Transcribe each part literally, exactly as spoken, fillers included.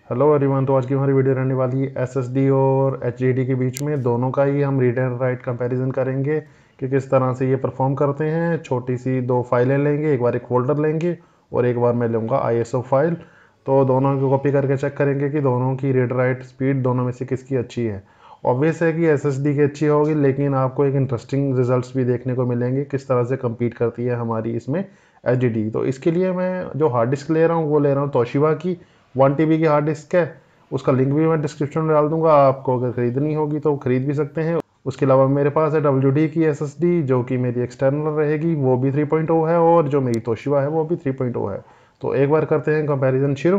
Hello everyone. तो आज की हमारी वीडियो रहने वाली है एसएसडी और एचडीडी के बीच में, दोनों का ही हम रीड एंड राइट कंपैरिजन करेंगे कि किस तरह से ये परफॉर्म करते हैं। छोटी सी दो फाइलें लेंगे, एक बार एक फोल्डर लेंगे और एक बार मैं लूँगा आईएसओ फाइल। तो दोनों को कॉपी करके चेक करेंगे कि दोनों की रीड राइट स्पीड दोनों में से किसकी अच्छी है। ऑब्वियस है कि एसएसडी की अच्छी होगी, लेकिन आपको एक इंटरेस्टिंग रिजल्ट्स भी देखने को मिलेंगे किस तरह से कम्पीट करती है हमारी इसमें एचडीडी। तो इसके लिए मैं जो हार्ड डिस्क ले रहा हूँ वो ले रहा हूँ तोशिबा की वन टी बी की हार्ड डिस्क है। उसका लिंक भी मैं डिस्क्रिप्शन में डाल दूंगा, आपको अगर खरीदनी होगी तो खरीद भी सकते हैं। उसके अलावा मेरे पास है डब्ल्यू डी की एस एस डी जो कि मेरी एक्सटर्नल रहेगी, वो भी थ्री पॉइंट ओ है, और जो मेरी तोशिबा है वो भी थ्री पॉइंट ओ है। तो एक बार करते हैं कंपैरिजन शुरू।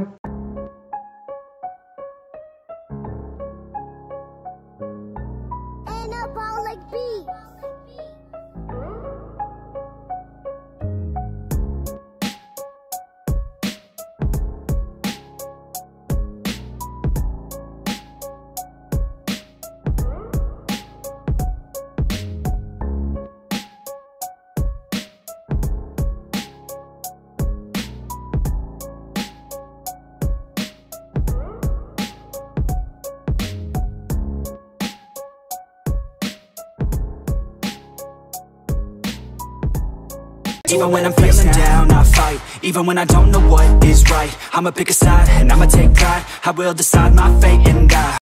Even when I'm feeling down, I fight. Even when I don't know what is right, I'ma pick a side and I'ma take pride. I will decide my fate and die.